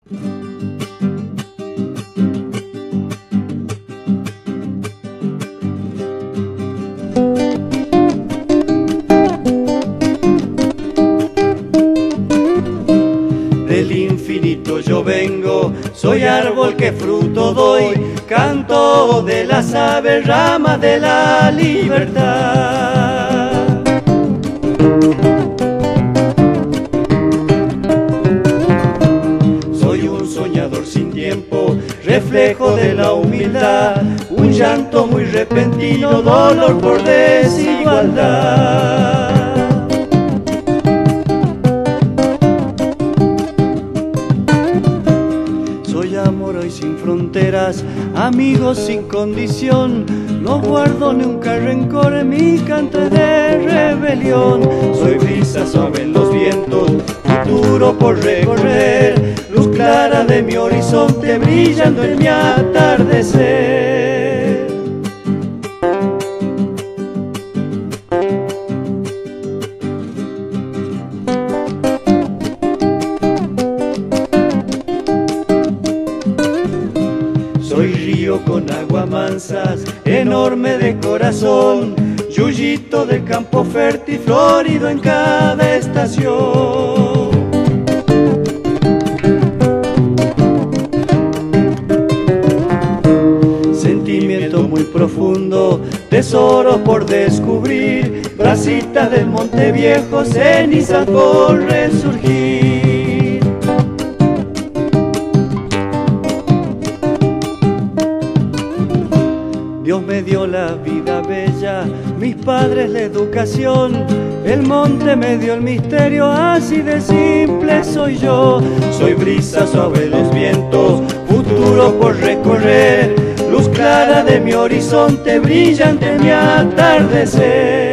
Del infinito yo vengo, soy árbol que fruto doy, canto de las aves, rama de la libertad. Soy un soñador sin tiempo, reflejo de la humildad, un llanto muy repentino, dolor por desigualdad. Soy amor hoy sin fronteras, amigos sin condición, no guardo nunca rencor, en mi canto de rebelión. Soy brisa suave en los vientos, futuro por recorrer, luz clara de mi horizonte brillando en mi atardecer. Soy río con agua mansas, enorme de corazón, yuyito del campo fértil, florido en cada estación. Sentimiento muy profundo, tesoros por descubrir, brasitas del monte viejo, cenizas por resurgir. Dios me dio la vida bella, mis padres la educación, el monte me dio el misterio, así de simple soy yo. Soy brisa suave los vientos, futuro por recorrer, luz clara de mi horizonte, brillante en mi atardecer.